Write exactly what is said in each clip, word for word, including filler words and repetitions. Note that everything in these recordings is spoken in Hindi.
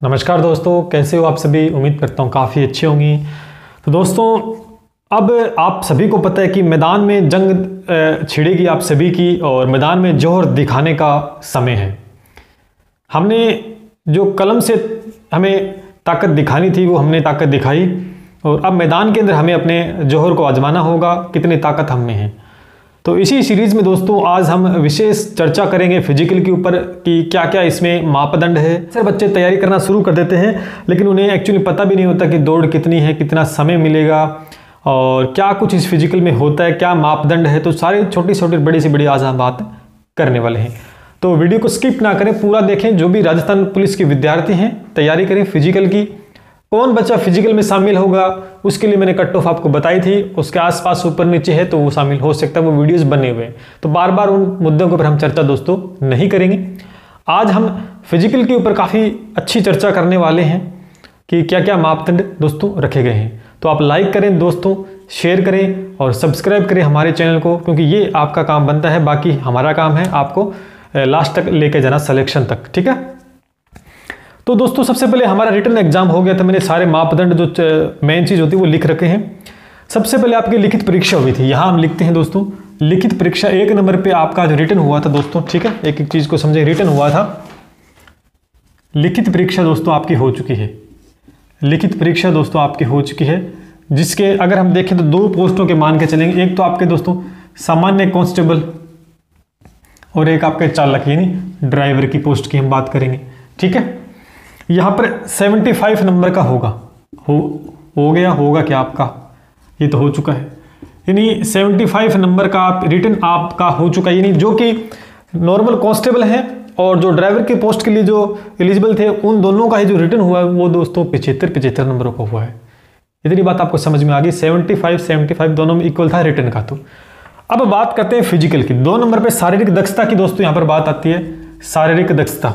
नमस्कार दोस्तों, कैसे हो आप सभी। उम्मीद करता हूँ काफ़ी अच्छे होंगी। तो दोस्तों, अब आप सभी को पता है कि मैदान में जंग छिड़ेगी आप सभी की और मैदान में जोहर दिखाने का समय है। हमने जो कलम से हमें ताकत दिखानी थी वो हमने ताकत दिखाई और अब मैदान के अंदर हमें अपने जोहर को आजमाना होगा, कितनी ताकत हम में है। तो इसी सीरीज़ में दोस्तों आज हम विशेष चर्चा करेंगे फिजिकल के ऊपर कि क्या क्या इसमें मापदंड है। अक्सर बच्चे तैयारी करना शुरू कर देते हैं लेकिन उन्हें एक्चुअली पता भी नहीं होता कि दौड़ कितनी है, कितना समय मिलेगा और क्या कुछ इस फिजिकल में होता है, क्या मापदंड है। तो सारी छोटी छोटी बड़ी से बड़ी आज हम बात करने वाले हैं। तो वीडियो को स्किप ना करें, पूरा देखें। जो भी राजस्थान पुलिस के विद्यार्थी हैं तैयारी करें फिजिकल की, कौन बच्चा फिजिकल में शामिल होगा उसके लिए मैंने कट ऑफ आपको बताई थी। उसके आसपास ऊपर नीचे है तो वो शामिल हो सकता है, वो वीडियोस बने हुए हैं। तो बार बार उन मुद्दों के ऊपर हम चर्चा दोस्तों नहीं करेंगे। आज हम फिजिकल के ऊपर काफ़ी अच्छी चर्चा करने वाले हैं कि क्या क्या मापदंड दोस्तों रखे गए हैं। तो आप लाइक करें दोस्तों, शेयर करें और सब्सक्राइब करें हमारे चैनल को, क्योंकि ये आपका काम बनता है। बाकी हमारा काम है आपको लास्ट तक लेके जाना, सिलेक्शन तक, ठीक है। तो दोस्तों सबसे पहले हमारा रिटन एग्जाम हो गया था। मैंने सारे मापदंड जो मेन चीज़ होती है वो लिख रखे हैं। सबसे पहले आपकी लिखित परीक्षा हुई थी, यहाँ हम लिखते हैं दोस्तों लिखित परीक्षा। एक नंबर पे आपका जो रिटन हुआ था दोस्तों, ठीक है, एक एक चीज़ को समझे। रिटन हुआ था, लिखित परीक्षा दोस्तों आपकी हो चुकी है। लिखित परीक्षा दोस्तों आपकी हो चुकी है, जिसके अगर हम देखें तो दो पोस्टों के मान के चलेंगे। एक तो आपके दोस्तों सामान्य कांस्टेबल और एक आपके चालक यानी ड्राइवर की पोस्ट की हम बात करेंगे, ठीक है। यहाँ पर पचहत्तर नंबर का होगा, हो हो गया होगा क्या आपका, ये तो हो चुका है। यानी पचहत्तर नंबर का आप रिटन आपका हो चुका है, यानी जो कि नॉर्मल कांस्टेबल है और जो ड्राइवर के पोस्ट के लिए जो एलिजिबल थे उन दोनों का ही जो रिटन हुआ है वो दोस्तों पचहत्तर पचहत्तर नंबरों का हुआ है। इतनी बात आपको समझ में आ गई। पचहत्तर पचहत्तर दोनों में इक्वल था रिटन का। तो अब बात करते हैं फिजिकल की। दो नंबर पे शारीरिक दक्षता की दोस्तों यहाँ पर बात आती है। शारीरिक दक्षता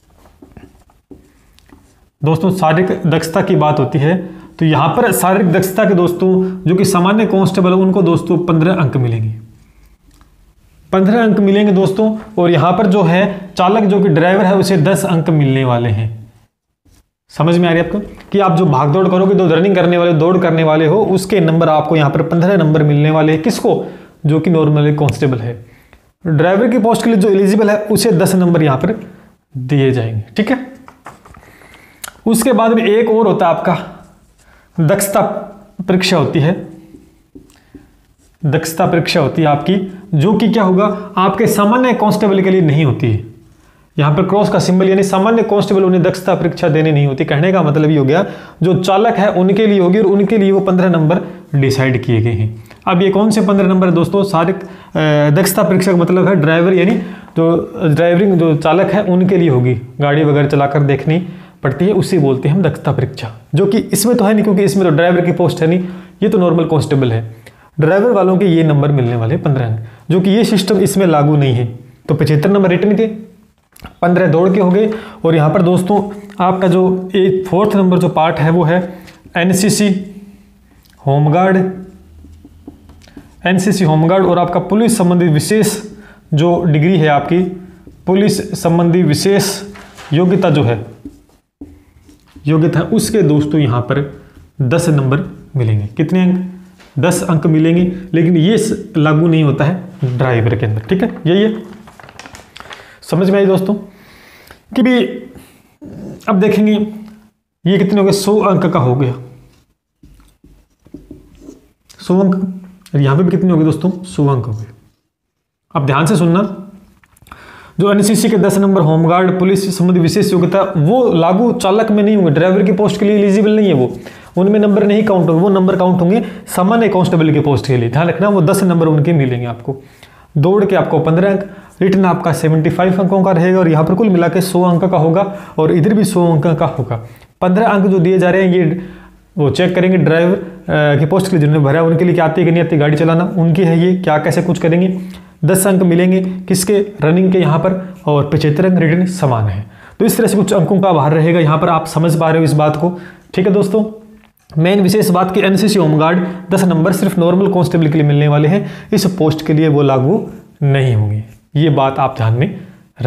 दोस्तों, शारीरिक दक्षता की बात होती है तो यहाँ पर शारीरिक दक्षता के दोस्तों जो कि सामान्य कांस्टेबल है उनको दोस्तों पंद्रह अंक मिलेंगे। पंद्रह अंक मिलेंगे दोस्तों। और यहाँ पर जो है चालक जो कि ड्राइवर है उसे दस अंक मिलने वाले हैं। समझ में आ रही है आपको कि आप जो भाग दौड़ करोगे, जो रनिंग करने वाले, दौड़ करने वाले हो, उसके नंबर आपको यहाँ पर पंद्रह नंबर मिलने वाले हैं। किसको? जो कि नॉर्मली कांस्टेबल है। ड्राइवर की पोस्ट के लिए जो एलिजिबल है उसे दस नंबर यहाँ पर दिए जाएंगे, ठीक है। उसके बाद में एक और होता है आपका दक्षता परीक्षा होती है। दक्षता परीक्षा होती है आपकी, जो कि क्या होगा आपके सामान्य कांस्टेबल के लिए नहीं होती है। यहाँ पर क्रॉस का सिंबल, यानी सामान्य कांस्टेबल उन्हें दक्षता परीक्षा देनी नहीं होती। कहने का मतलब ये हो गया जो चालक है उनके लिए होगी और उनके लिए वो पंद्रह नंबर डिसाइड किए गए हैं। अब ये कौन से पंद्रह नंबर दोस्तों? शारीरिक दक्षता परीक्षा का मतलब है ड्राइवर, यानी जो ड्राइवरिंग जो चालक है उनके लिए होगी, गाड़ी वगैरह चलाकर देखनी पड़ती है, उसे बोलते हैं हम दक्षता परीक्षा। जो कि इसमें तो है नहीं, क्योंकि इसमें तो ड्राइवर की पोस्ट है नहीं, ये तो नॉर्मल कांस्टेबल है। ड्राइवर वालों के ये नंबर मिलने वाले पंद्रह अंक, जो कि ये सिस्टम इसमें लागू नहीं है। तो पचहत्तर नंबर रिटन के, पंद्रह दौड़ के हो गए। और यहाँ पर दोस्तों आपका जो एक फोर्थ नंबर जो पार्ट है वो है एनसीसी होमगार्ड, एनसीसी होमगार्ड और आपका पुलिस संबंधी विशेष जो डिग्री है आपकी, पुलिस संबंधी विशेष योग्यता जो है, योग्यता उसके दोस्तों यहाँ पर दस नंबर मिलेंगे। कितने अंक? दस अंक मिलेंगे। लेकिन ये लागू नहीं होता है ड्राइवर के अंदर, ठीक है। यही है, समझ में आई दोस्तों कि भी। अब देखेंगे ये कितने हो गए, सौ अंक का हो गया, सौ अंक। यहाँ पे भी कितने हो गए दोस्तों? सौ अंक हो गए। अब ध्यान से सुनना, जो एनसीसी के दस नंबर, होमगार्ड, पुलिस संबंधी विशेष योग्यता, वो लागू चालक में नहीं होंगे। ड्राइवर की पोस्ट के लिए एलिजिबल नहीं है वो, उनमें नंबर नहीं काउंट होंगे। वो नंबर काउंट होंगे सामान्य कांस्टेबल की पोस्ट के लिए। ध्यान रखना, वो दस नंबर उनके मिलेंगे आपको। दौड़ के आपको पंद्रह अंक, रिटन आपका पचहत्तर अंकों का रहेगा और यहाँ पर कुल मिला के सौ अंक का होगा और इधर भी सौ अंक का होगा। पंद्रह अंक जो दिए जा रहे हैं ये वो चेक करेंगे ड्राइवर की पोस्ट के लिए जिन्होंने भरा उनके लिए क्या आती है कि नहीं आती गाड़ी चलाना, उनकी है ये, क्या कैसे कुछ करेंगे। दस अंक मिलेंगे किसके? रनिंग के यहाँ पर। और पचहत्तर अंक रिटन समान है। तो इस तरह से कुछ अंकों का बाहर रहेगा। यहाँ पर आप समझ पा रहे हो इस बात को, ठीक है दोस्तों। मेन विशेष बात की एनसीसी होमगार्ड दस नंबर सिर्फ नॉर्मल कांस्टेबल के लिए मिलने वाले हैं, इस पोस्ट के लिए वो लागू नहीं होंगे। ये बात आप ध्यान में रखना,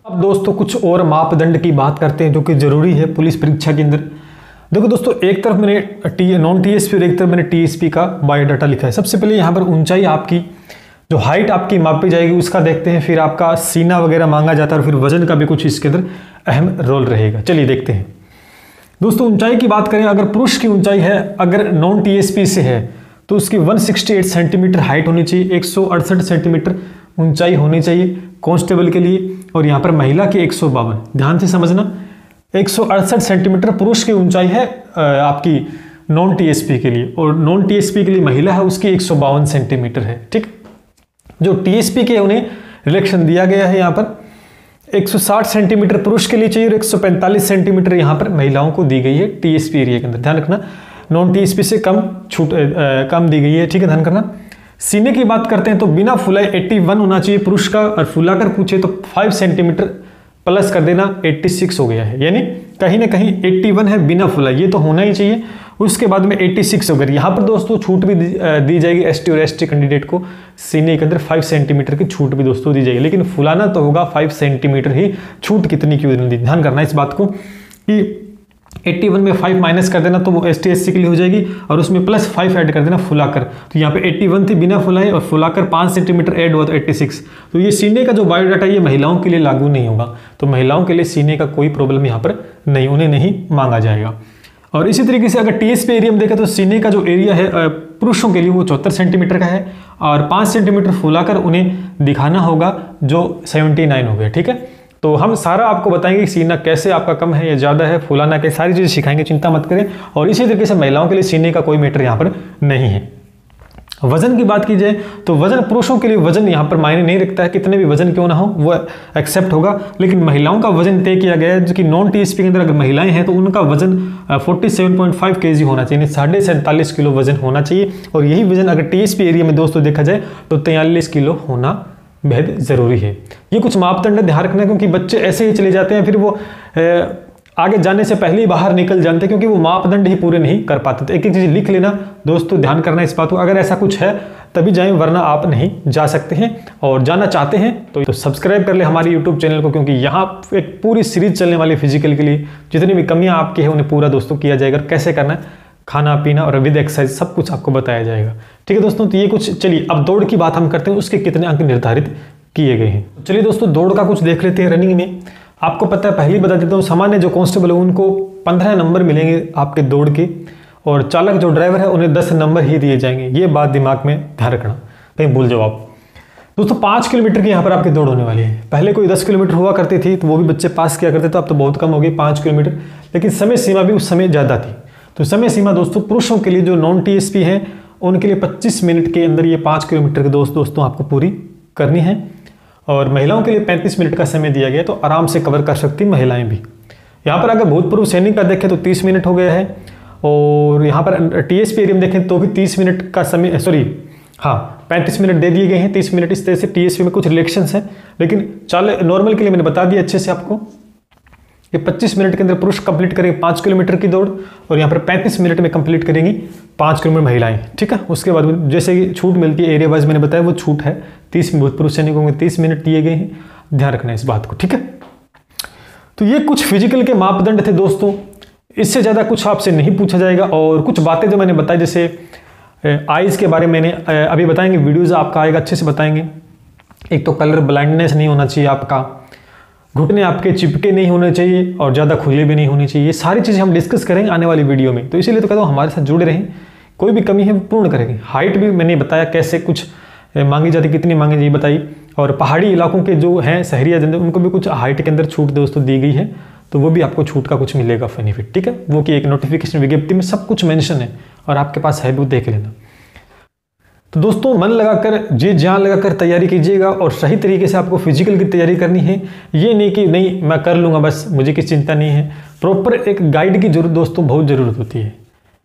अब दोस्तों कुछ और मापदंड की बात करते हैं जो कि जरूरी है पुलिस परीक्षा के अंदर। देखो दोस्तों, एक तरफ मैंने टी नॉन टीएसपी और एक तरफ मैंने टीएसपी का बायोडाटा लिखा है। सबसे पहले यहाँ पर ऊंचाई आपकी जो हाइट आपकी मापी जाएगी उसका देखते हैं, फिर आपका सीना वगैरह मांगा जाता है और फिर वजन का भी कुछ इसके अंदर अहम रोल रहेगा। चलिए देखते हैं दोस्तों। ऊंचाई की बात करें, अगर पुरुष की ऊंचाई है, अगर नॉन टीएसपी से है तो उसकी एक सौ अड़सठ सेंटीमीटर हाइट होनी चाहिए, एक सौ अड़सठ सेंटीमीटर ऊंचाई होनी चाहिए कांस्टेबल के लिए। और यहाँ पर महिला की एक सौ बावन, ध्यान से समझना, एक सौ अड़सठ सेंटीमीटर पुरुष की ऊंचाई है आपकी नॉन टीएसपी के लिए, और नॉन टीएसपी के लिए महिला है उसकी एक सौ बावन सेंटीमीटर है। ठीक, जो टीएसपी के उन्हें रिलेक्शन दिया गया है यहाँ पर एक सौ साठ सेंटीमीटर पुरुष के लिए चाहिए और एक सौ पैंतालीस सेंटीमीटर यहाँ पर महिलाओं को दी गई है टीएसपी एरिया के अंदर। ध्यान रखना, नॉन टीएसपी से कम छूट कम दी गई है। ठीक है, ध्यान करना। सीने की बात करते हैं तो बिना फुलाए इक्यासी होना चाहिए पुरुष का, और फुलाकर पूछे तो पाँच सेंटीमीटर प्लस कर देना छियासी हो गया है, यानी कहीं ना कहीं इक्यासी है बिना फुलाए, ये तो होना ही चाहिए। उसके बाद में छियासी हो गया। यहाँ पर दोस्तों छूट भी दी जाएगी एसटी और एसटी कैंडिडेट को, सीने के अंदर पाँच सेंटीमीटर की छूट भी दोस्तों दी जाएगी, लेकिन फुलाना तो होगा पाँच सेंटीमीटर ही, छूट कितनी क्यों नहीं दी। ध्यान करना इस बात को कि इक्यासी में पाँच माइनस कर देना तो वो एस टी एस सी के लिए हो जाएगी, और उसमें प्लस पाँच ऐड कर देना फुलाकर। तो यहाँ पे इक्यासी थी बिना फुलाए और फुलाकर पाँच सेंटीमीटर ऐड हुआ तो छियासी। तो ये सीने का जो बायोडाटा ये महिलाओं के लिए लागू नहीं होगा, तो महिलाओं के लिए सीने का कोई प्रॉब्लम यहाँ पर नहीं, उन्हें नहीं मांगा जाएगा। और इसी तरीके से अगर टीएसपी एरिया में देखें तो सीने का जो एरिया है पुरुषों के लिए वो चौहत्तर सेंटीमीटर का है, और पाँच सेंटीमीटर फुलाकर उन्हें दिखाना होगा जो उन्यासी हो गया। ठीक है, तो हम सारा आपको बताएंगे कि सीना कैसे आपका कम है या ज़्यादा है, फुलाना के सारी चीज़ें सिखाएंगे, चिंता मत करें। और इसी तरीके से महिलाओं के लिए सीने का कोई मैटर यहाँ पर नहीं है। वजन की बात की जाए तो वजन पुरुषों के लिए वजन यहाँ पर मायने नहीं रखता है, कितने भी वजन क्यों ना हो वो एक्सेप्ट होगा, लेकिन महिलाओं का वजन तय किया गया है, जो कि नॉन टीएसपी के अंदर अगर महिलाएं हैं तो उनका वजन सैंतालीस पॉइंट पाँच केजी होना चाहिए, साढ़े सैंतालीस किलो वजन होना चाहिए। और यही वजन अगर टीएसपी एरिया में दोस्तों देखा जाए तो तैंतालीस किलो होना बेहद ज़रूरी है। ये कुछ मापदंड ध्यान रखना, क्योंकि बच्चे ऐसे ही चले जाते हैं, फिर वो ए, आगे जाने से पहले ही बाहर निकल जाते हैं, क्योंकि वो मापदंड ही पूरे नहीं कर पाते। तो एक एक चीज़ लिख लेना दोस्तों, ध्यान करना इस बात को, अगर ऐसा कुछ है तभी जाएं, वरना आप नहीं जा सकते हैं। और जाना चाहते हैं तो, तो सब्सक्राइब कर ले हमारे यूट्यूब चैनल को, क्योंकि यहाँ एक पूरी सीरीज चलने वाली फिजिकल के लिए जितनी भी कमियाँ आपकी है उन्हें पूरा दोस्तों किया जाएगा, कैसे करना है, खाना पीना और विद एक्सरसाइज सब कुछ आपको बताया जाएगा। ठीक है दोस्तों, तो ये कुछ, चलिए अब दौड़ की बात हम करते हैं, उसके कितने अंक निर्धारित किए गए हैं। चलिए दोस्तों दौड़ का कुछ देख लेते हैं। रनिंग में आपको पता है, पहले बता देता हूँ, सामान्य जो कांस्टेबल है उनको पंद्रह नंबर मिलेंगे आपके दौड़ के, और चालक जो ड्राइवर है उन्हें दस नंबर ही दिए जाएंगे। ये बात दिमाग में ध्यान रखना, कहीं भूल जाओ आप। दोस्तों पाँच किलोमीटर की यहाँ पर आपकी दौड़ होने वाली है। पहले कोई दस किलोमीटर हुआ करती थी तो वो भी बच्चे पास किया करते थे, अब तो बहुत कम हो गई पाँच किलोमीटर, लेकिन समय सीमा भी उस समय ज़्यादा थी। तो समय सीमा दोस्तों पुरुषों के लिए जो नॉन टीएसपी है उनके लिए पच्चीस मिनट के अंदर ये पाँच किलोमीटर के दोस्त दोस्तों आपको पूरी करनी है, और महिलाओं के लिए पैंतीस मिनट का समय दिया गया, तो आराम से कवर कर सकती महिलाएं भी। यहाँ पर अगर भूतपूर्व सैनिक का देखें तो तीस मिनट हो गया है, और यहाँ पर टीएसपी एरिया में देखें तो भी तीस मिनट का समय, सॉरी हाँ पैंतीस मिनट दे दिए गए हैं, तीस मिनट इस तरह से। टीएसपी में कुछ रिलेक्शंस हैं, लेकिन चाल नॉर्मल के लिए मैंने बता दिया अच्छे से आपको। ये पच्चीस मिनट के अंदर पुरुष कंप्लीट करेंगे पाँच किलोमीटर की दौड़, और यहाँ पर पैंतीस मिनट में कंप्लीट करेंगी पाँच किलोमीटर महिलाएं। ठीक है, उसके बाद जैसे कि छूट मिलती है एरिया वाइज मैंने बताया, वो छूट है तीस पुरुष सैनिकों में तीस मिनट दिए गए हैं, ध्यान रखना इस बात को। ठीक है, तो ये कुछ फिजिकल के मापदंड थे दोस्तों, इससे ज़्यादा कुछ आपसे नहीं पूछा जाएगा। और कुछ बातें जो मैंने बताई, जैसे आइज़ के बारे में मैंने अभी बताएंगे, वीडियोज़ आपका आएगा अच्छे से बताएंगे। एक तो कलर ब्लाइंडनेस नहीं होना चाहिए आपका, घुटने आपके चिपके नहीं होने चाहिए और ज़्यादा खुले भी नहीं होने चाहिए। ये सारी चीज़ें हम डिस्कस करेंगे आने वाली वीडियो में, तो इसीलिए तो कहता हूँ हमारे साथ जुड़े रहें, कोई भी कमी है वो पूर्ण करेंगे। हाइट भी मैंने बताया कैसे कुछ मांगी जाती, कितनी मांगी जाती बताई। और पहाड़ी इलाकों के जो हैं शहरी जनता, उनको भी कुछ हाइट के अंदर छूट दोस्तों दी गई है, तो वो भी आपको छूट का कुछ मिलेगा बेनिफिट। ठीक है, वो कि एक नोटिफिकेशन विज्ञप्ति में सब कुछ मेंशन है और आपके पास है भी, वो देख लेना। तो दोस्तों मन लगाकर, जी जान लगाकर तैयारी कीजिएगा, और सही तरीके से आपको फिजिकल की तैयारी करनी है। ये नहीं कि नहीं मैं कर लूँगा बस, मुझे किसी चिंता नहीं है। प्रॉपर एक गाइड की जरूरत दोस्तों बहुत ज़रूरत होती है।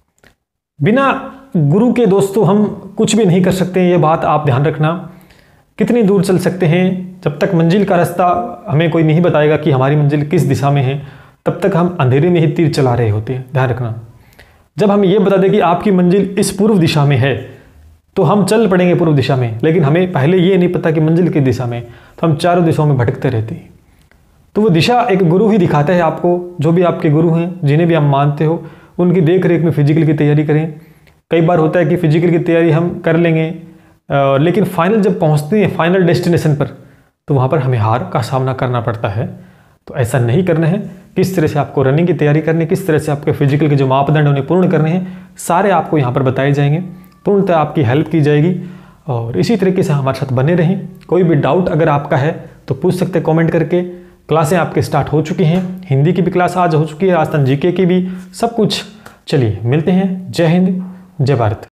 बिना गुरु के दोस्तों हम कुछ भी नहीं कर सकते, ये बात आप ध्यान रखना। कितनी दूर चल सकते हैं, जब तक मंजिल का रास्ता हमें कोई नहीं बताएगा कि हमारी मंजिल किस दिशा में है, तब तक हम अंधेरे में ही तीर चला रहे होते हैं, ध्यान रखना। जब हम ये बता दें कि आपकी मंजिल इस पूर्व दिशा में है, तो हम चल पड़ेंगे पूर्व दिशा में, लेकिन हमें पहले ये नहीं पता कि मंजिल किस दिशा में, तो हम चारों दिशाओं में भटकते रहते हैं। तो वो दिशा एक गुरु ही दिखाता है आपको। जो भी आपके गुरु हैं, जिन्हें भी आप मानते हो, उनकी देख रेख में फिजिकल की तैयारी करें। कई बार होता है कि फिजिकल की तैयारी हम कर लेंगे, लेकिन फाइनल जब पहुंचते हैं फाइनल डेस्टिनेशन पर, तो वहाँ पर हमें हार का सामना करना पड़ता है। तो ऐसा नहीं करना है। किस तरह से आपको रनिंग की तैयारी करनी है, किस तरह से आपके फिजिकल के जो मापदंड उन्हें पूर्ण करने हैं, सारे आपको यहाँ पर बताए जाएंगे। पूर्णतः आपकी हेल्प की जाएगी और इसी तरीके से हमारे साथ बने रहें। कोई भी डाउट अगर आपका है तो पूछ सकते हैं कमेंट करके। क्लासें आपके स्टार्ट हो चुकी हैं, हिंदी की भी क्लास आज हो चुकी है, राजस्थान जीके की भी, सब कुछ। चलिए मिलते हैं। जय हिंद, जय भारत।